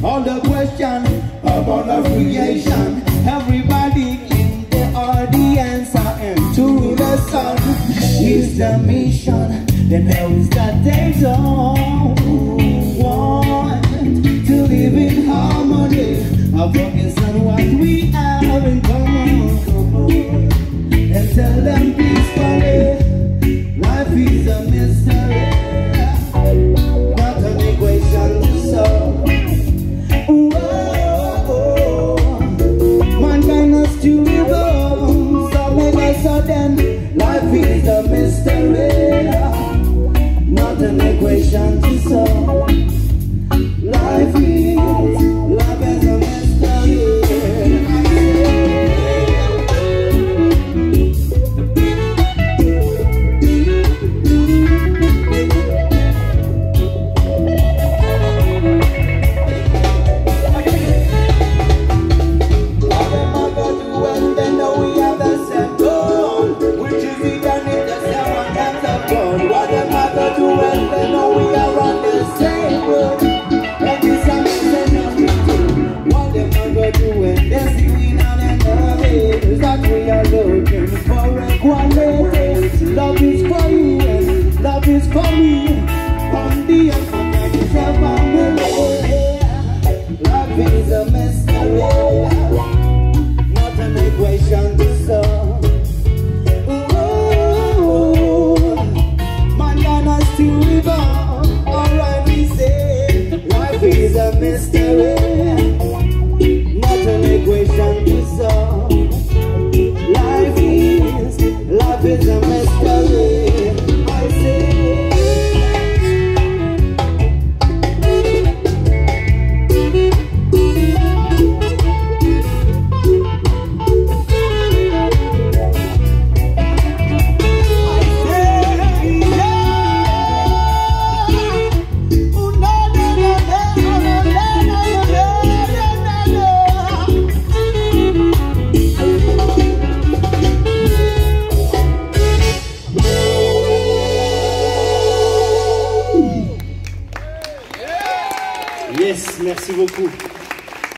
all the question about the creation. Everybody in the audience are into the sun. Is the mission, then how is that they don't want to live in harmony? I focus on what we have in common, and tell them peacefully, life is a mystery, not an equation to solve. Mankind has to evolve, so make us sudden. Life is a mystery, not an equation to solve. Life is a mystery. Love is for you and love is for me. On the other family. Love is a mystery, not an equation to solve. Man has to evolve. Alright, we say life is a mystery, not an equation to solve. Life is a mystery, I say. Yes, merci beaucoup.